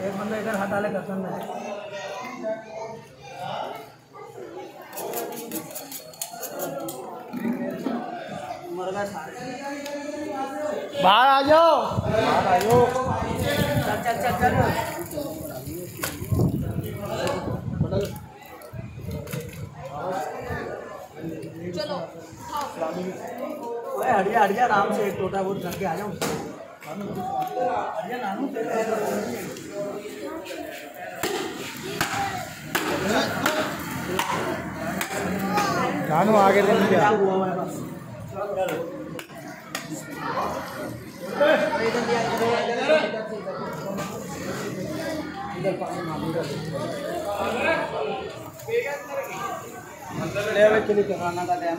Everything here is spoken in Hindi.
एक बंदा इधर हाथ डाले कसम में मुर्गा सारे बाहर आ जाओ, बाहर आ जाओ। चल चल चल चल चलो हड़िया हड़िया आराम से एक टोटा बहुत करके आ जाओ। हड़िया नानू नानू आगे ले क्या हुआ हमारे पास। के लिए कराना का टाइम